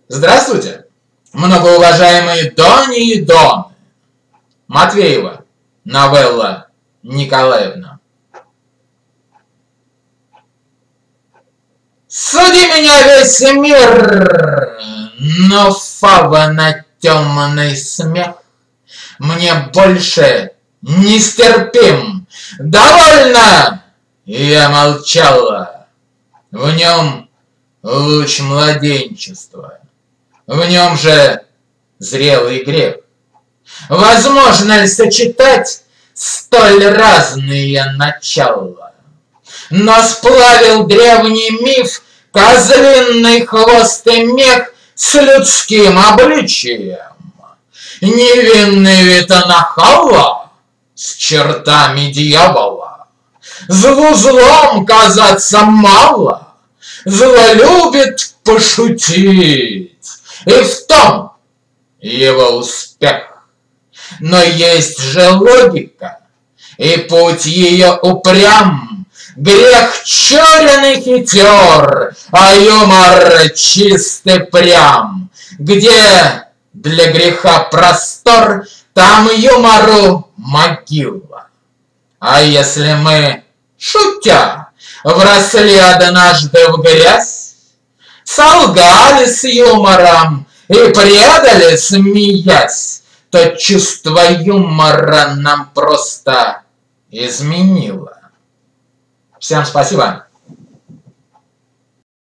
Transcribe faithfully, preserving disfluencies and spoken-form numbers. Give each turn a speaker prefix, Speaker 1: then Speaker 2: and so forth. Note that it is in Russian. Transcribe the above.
Speaker 1: Здравствуйте, многоуважаемые Дони и Доны. Матвеева, Новелла Николаевна. Суди меня весь мир, но фавна темный смех мне больше нестерпим. Довольно! Я молчала. В нем луч младенчества, в нем же зрелый грех. Возможно ли сочетать столь разные начала? Но сплавил древний миф козлиный хвост и мех с людским обличием. Невинный вид нахала с чертами дьявола. Злу злом казаться мало, зло любит пошутить, и в том его успех. Но есть же логика, и путь ее упрям. Грех черен и хитер, а юмор чистый прям. Где для греха простор, там юмору могила. А если мы, шутя, вросли однажды в грязь, солгали с юмором и предали, смеясь, то чувство юмора нам просто изменило. Всем спасибо.